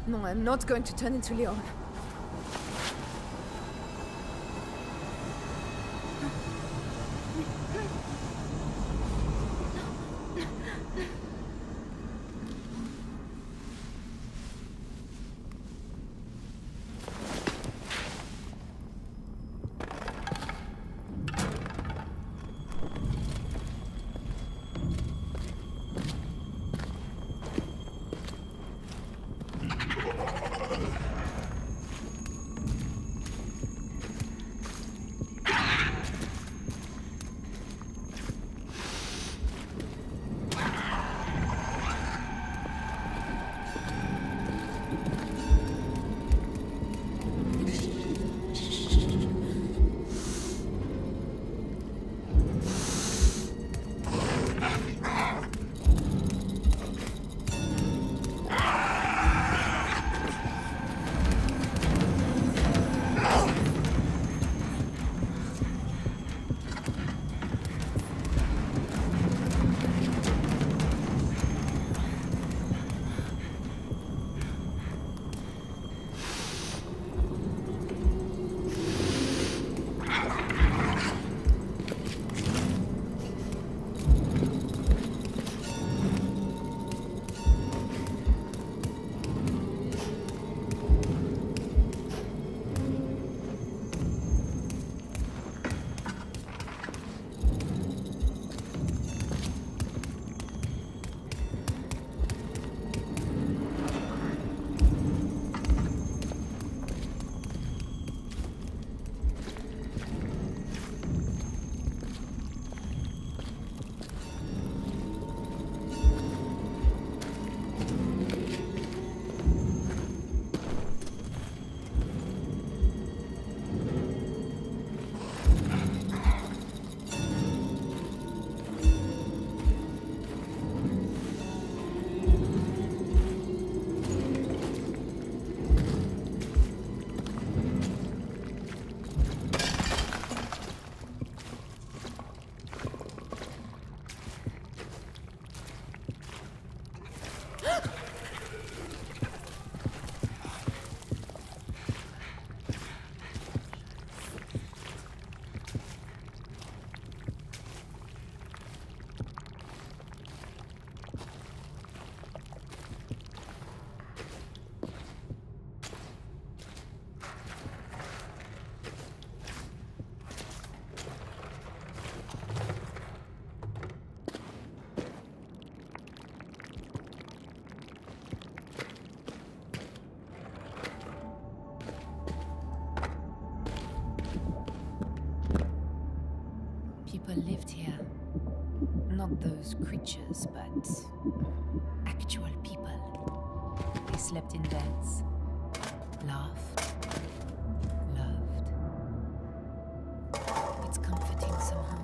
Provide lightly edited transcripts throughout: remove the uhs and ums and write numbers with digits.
No, I'm not going to turn into Leon. People lived here. Not those creatures, but actual people. They slept in beds, laughed, loved. It's comforting somehow.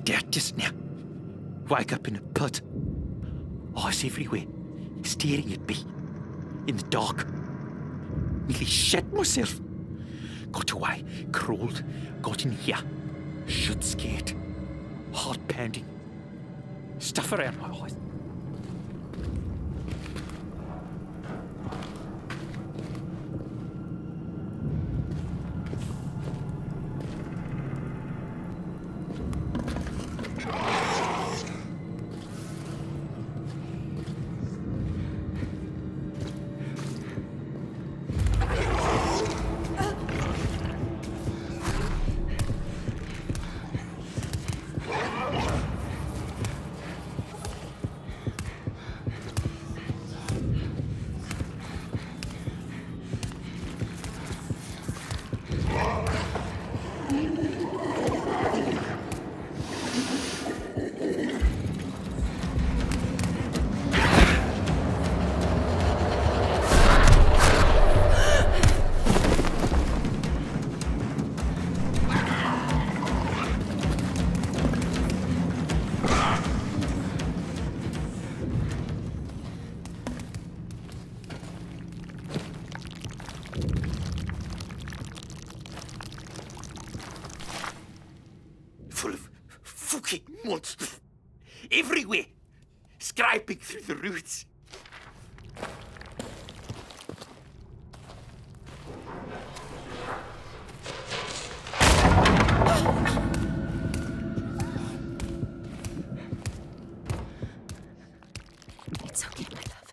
there just now. Woke up in a pit. Eyes everywhere, staring at me. In the dark. Nearly shit myself. Got away, crawled, got in here. Shit scared. Heart pounding. Stuff around my eyes. Full of fucking monsters. Everywhere. Scraping through the roots. It's okay, my love.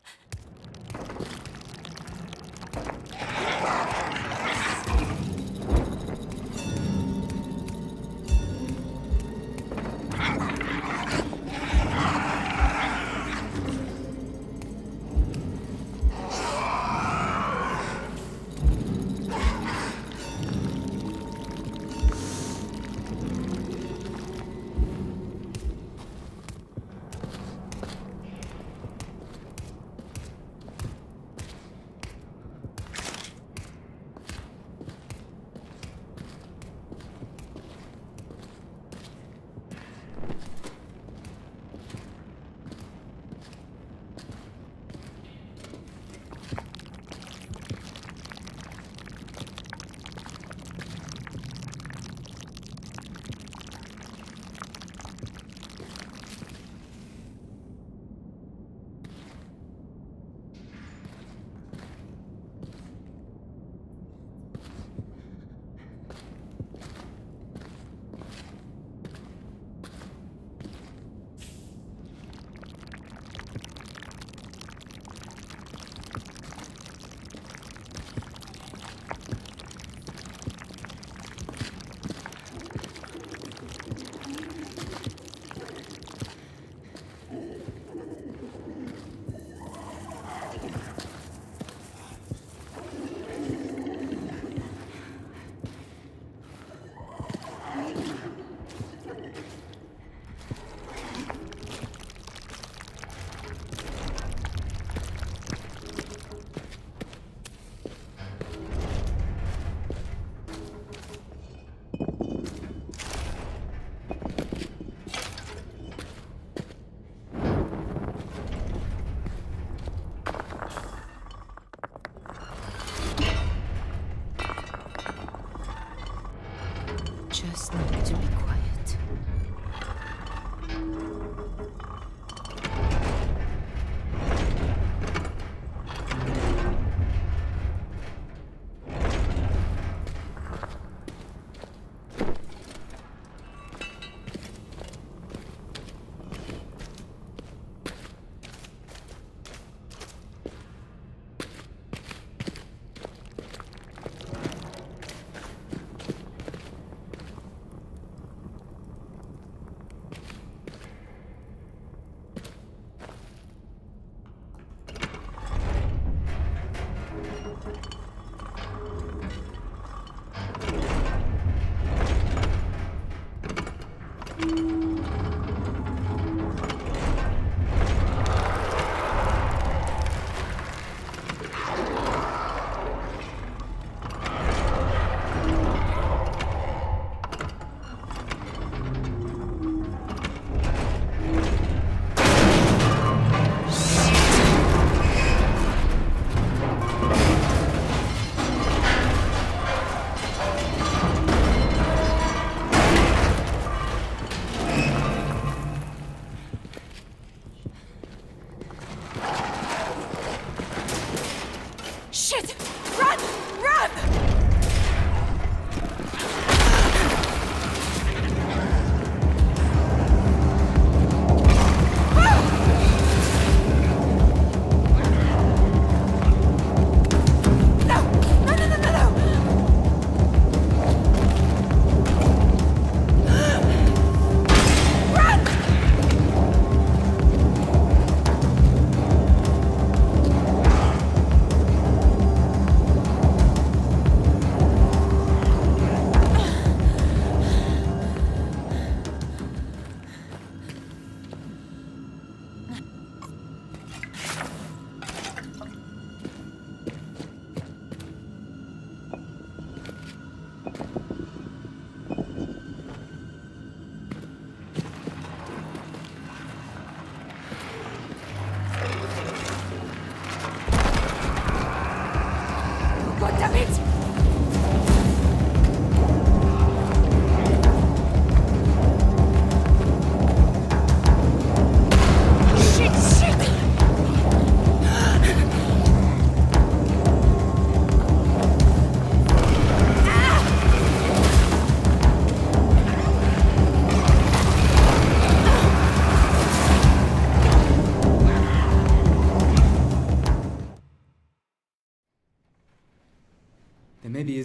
Just need to be quiet.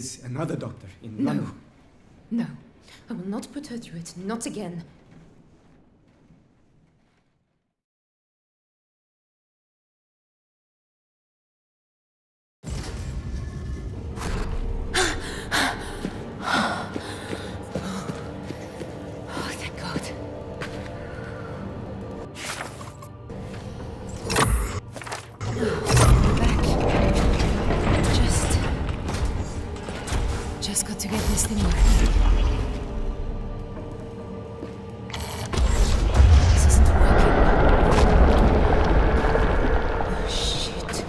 is another doctor in London. No. I will not put her through it. Not again. Just got to get this thing working. This isn't working. Oh, shit.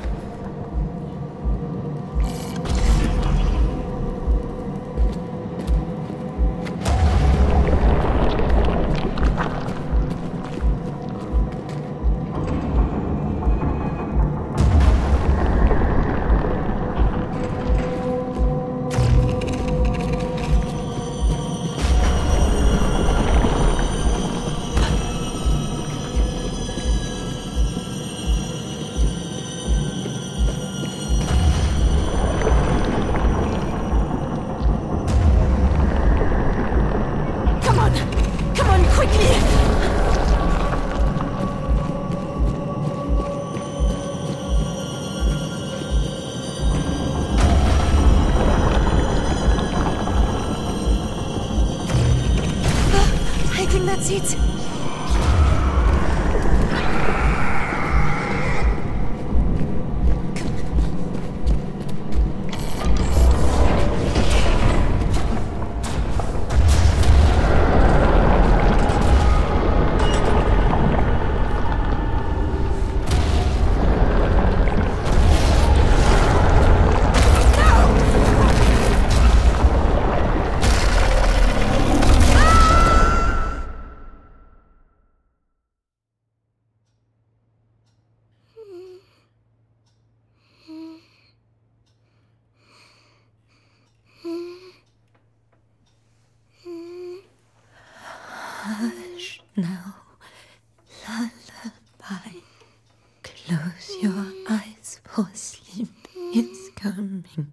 That's it. Hush now, lullaby. Close your eyes, for sleep is coming.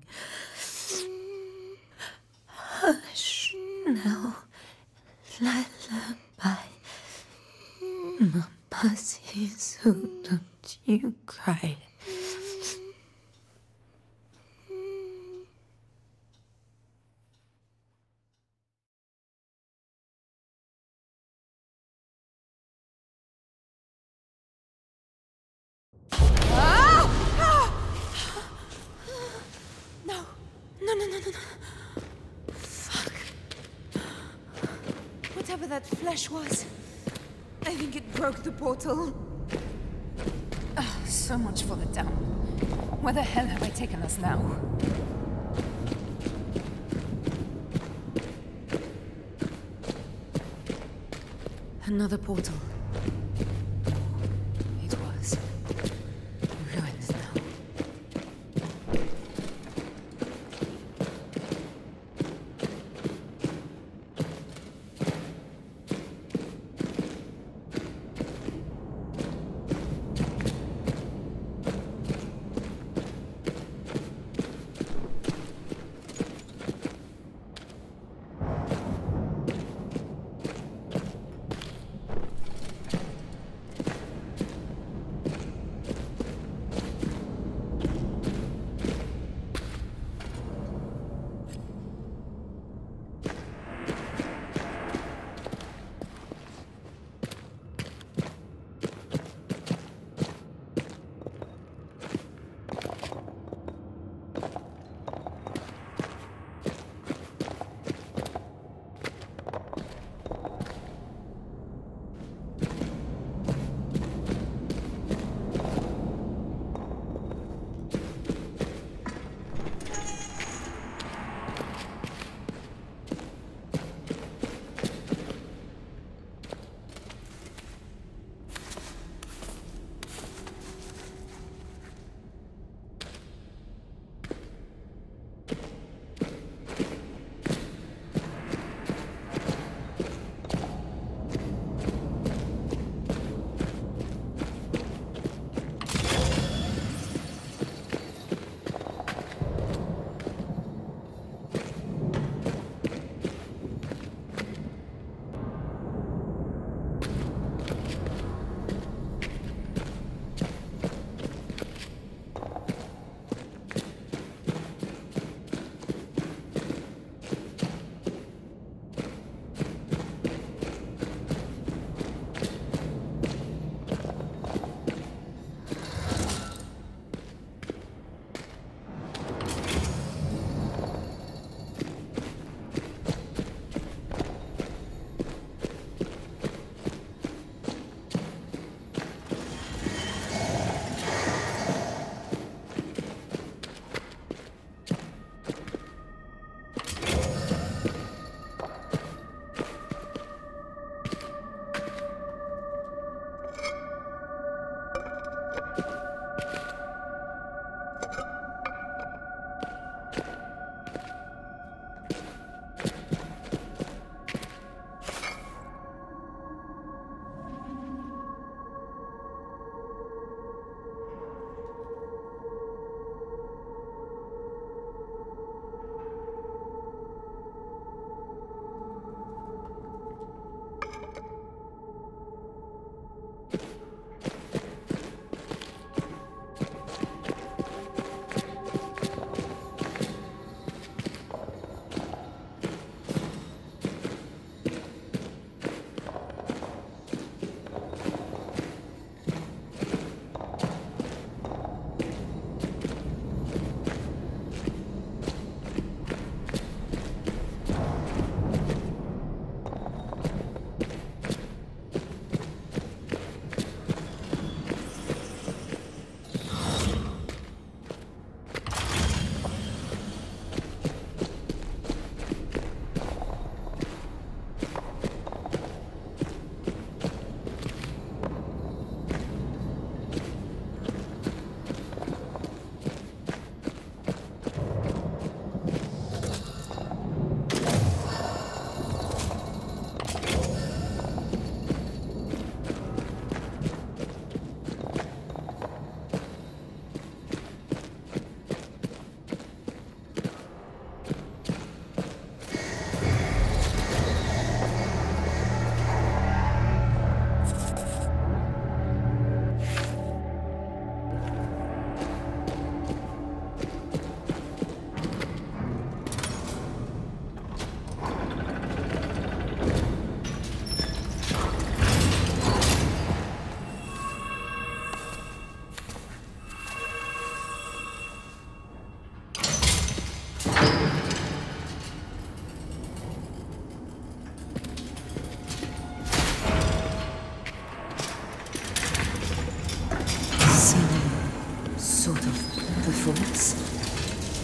Hush now, lullaby. Mama says so, don't you cry. No. Fuck. Whatever that flesh was, I think it broke the portal. Oh, so much for the town. Where the hell have I taken us now? Another portal. It was. Ruins now.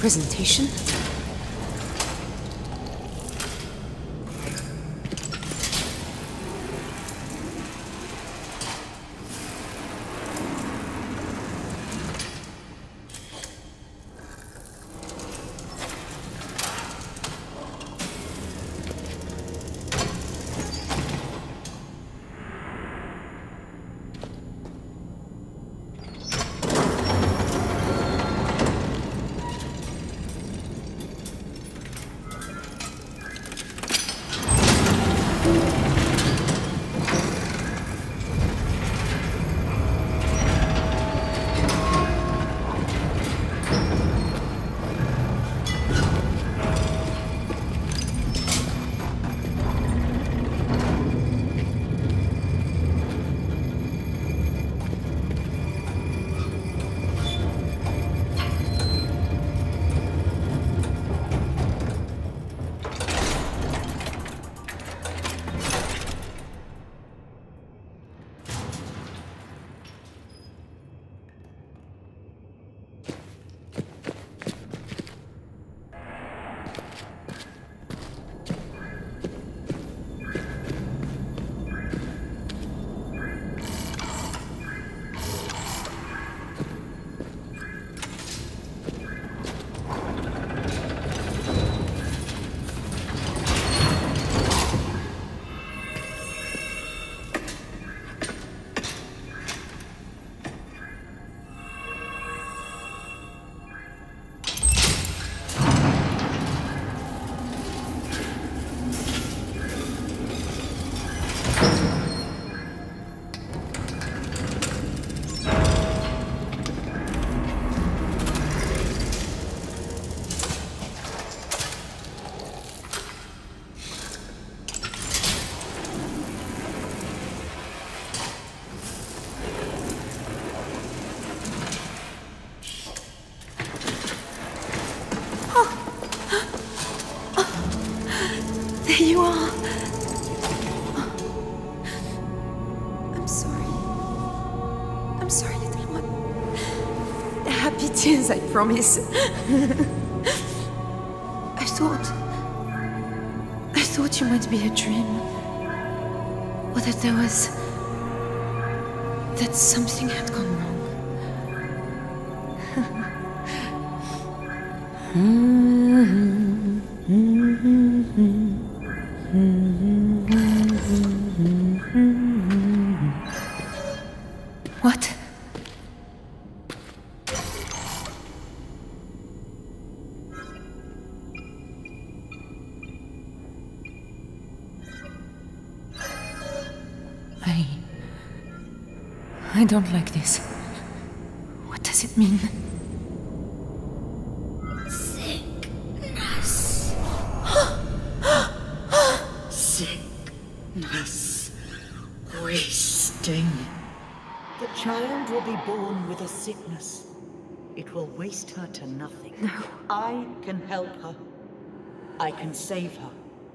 presentation? There you are. I'm sorry. I'm sorry, little one. Happy tears, I promise. I thought you might be a dream. Or that that something had gone wrong. What? I don't like this. What does it mean? Sickness. Sickness. Wasting. The child will be born with a sickness. It will waste her to nothing. No. I can help her. I can save her.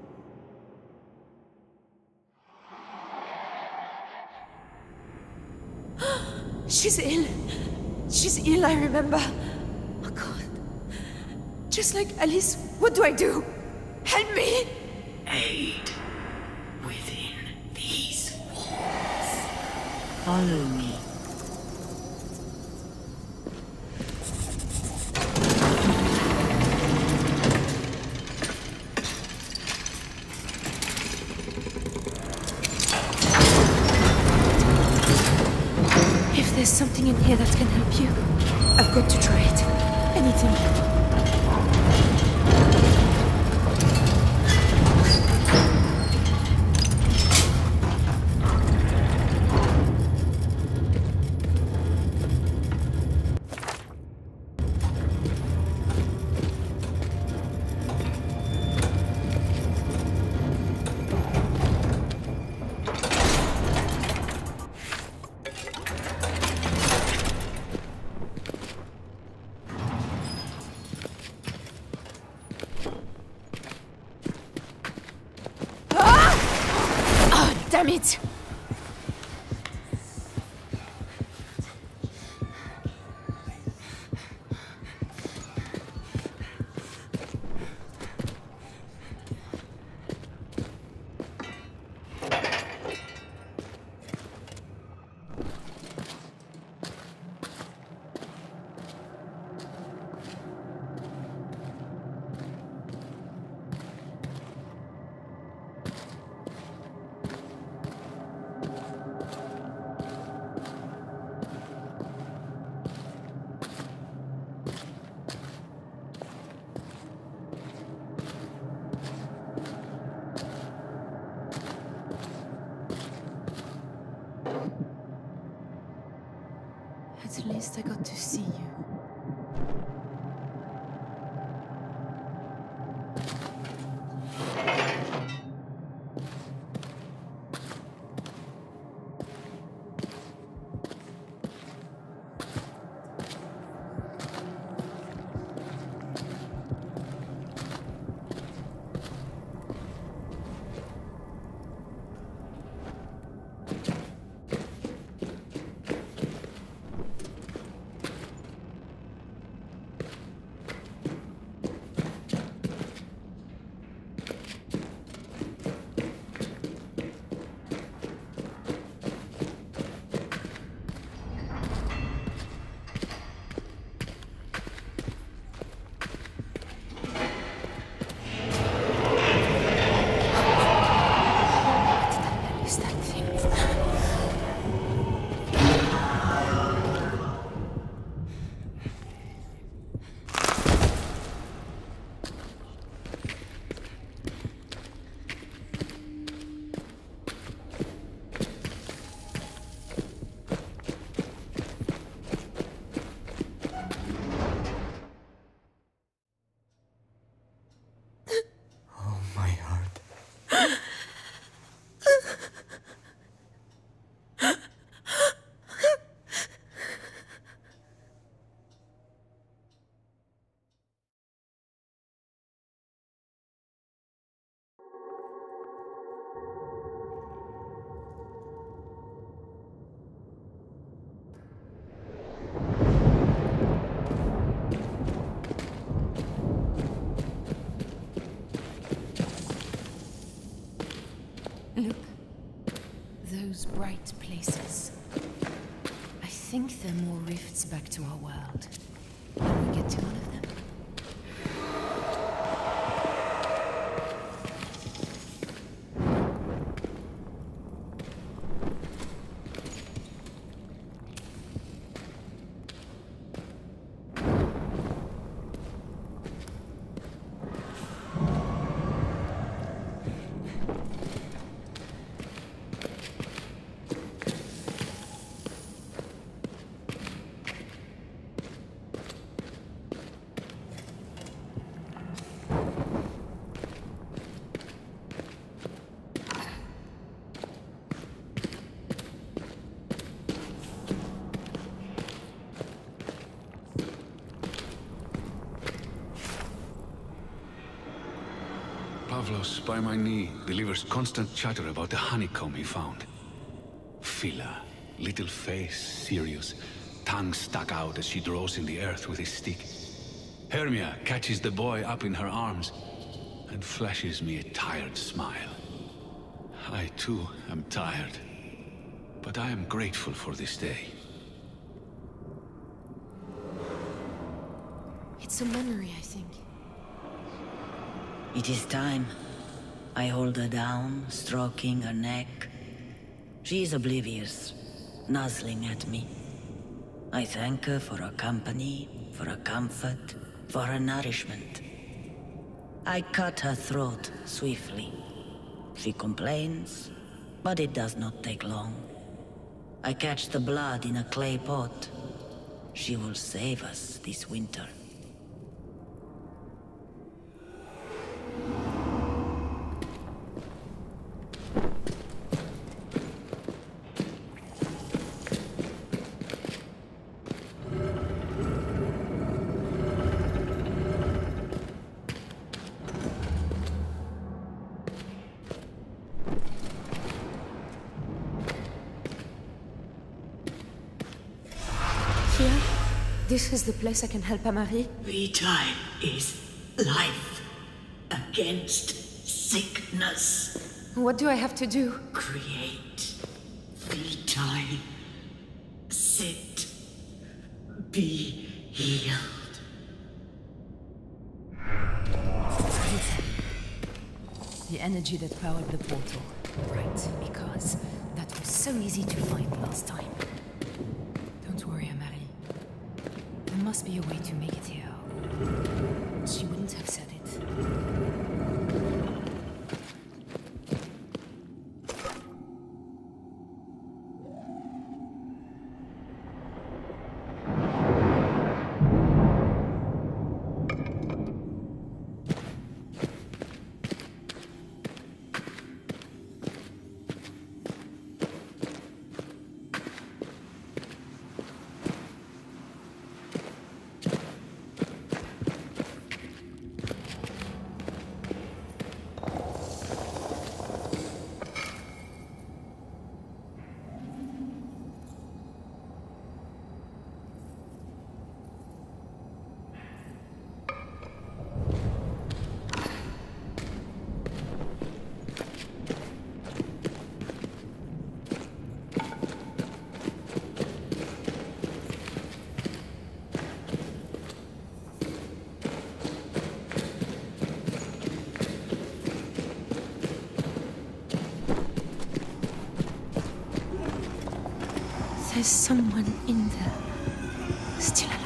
She's ill. She's ill, I remember. Oh God. Just like Alice, what do I do? Help me! Aid within these walls. Follow me. If there's something in here that can help you, I've got to try it. Anything. Damn it! At least I got to see you. Look. Those bright places. I think they're more rifts back to our world. Can we get to one of them? Pavlos, by my knee, delivers constant chatter about the honeycomb he found. Phila, little face, serious, tongue stuck out as she draws in the earth with his stick. Hermia catches the boy up in her arms and flashes me a tired smile. I too am tired, but I am grateful for this day. It's a memory, I think. It is time. I hold her down, stroking her neck. She is oblivious, nuzzling at me. I thank her for her company, for her comfort, for her nourishment. I cut her throat swiftly. She complains, but it does not take long. I catch the blood in a clay pot. She will save us this winter. Here? This is the place I can help Amari? Vitae is life against sickness. What do I have to do? Create Vitae. Sit. Be healed. The energy that powered the portal. Right, because that was so easy to find last time. Don't worry, Amari. There must be a way to make it here. She wouldn't have said it. There's someone in there, still alive.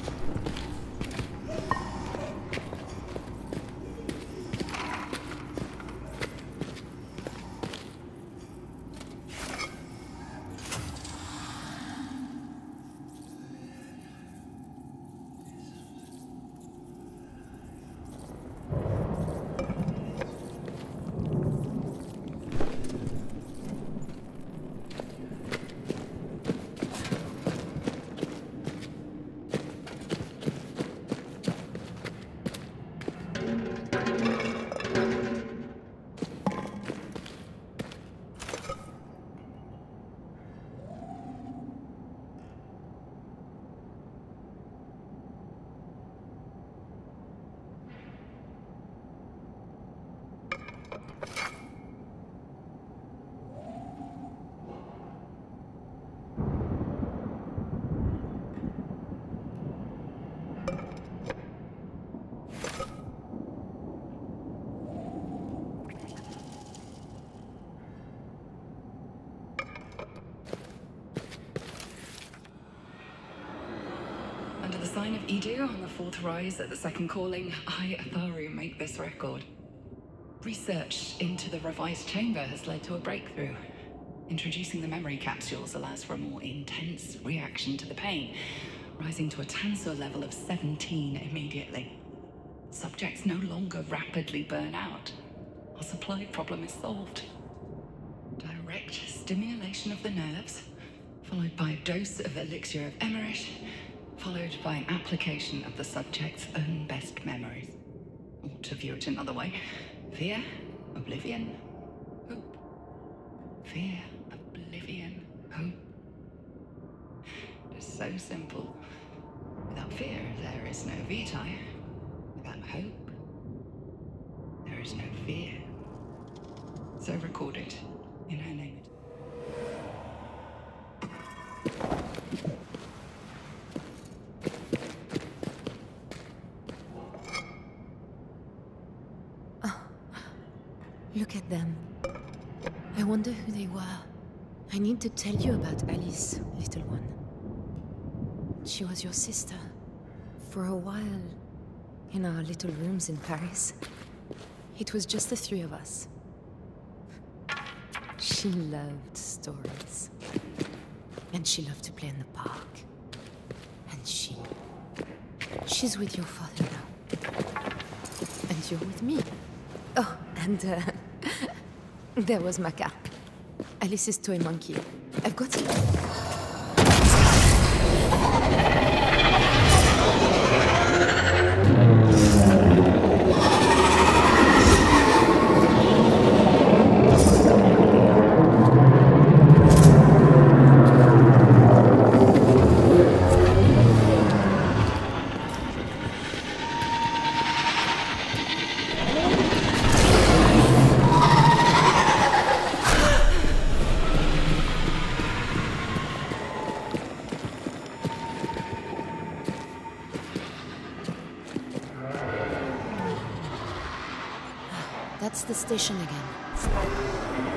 Under the sign of Idu on the fourth rise at the second calling, I, Atharu, make this record. Research into the revised chamber has led to a breakthrough. Introducing the memory capsules allows for a more intense reaction to the pain, rising to a tensor level of 17 immediately. Subjects no longer rapidly burn out. Our supply problem is solved. Direct stimulation of the nerves, followed by a dose of elixir of Emmerich, followed by an application of the subject's own best memories. Or to view it another way, fear, oblivion, hope. Fear, oblivion, hope. It's so simple. Without fear, there is no vitae. Without hope, there is no fear. So record it in her name. Look at them. I wonder who they were. I need to tell you about Alice, little one. She was your sister. For a while, in our little rooms in Paris, it was just the three of us. She loved stories. And she loved to play in the park. And she's with your father now. And you're with me. Oh, and there was Maka, Alice's toy monkey. I've got it. That's the station again.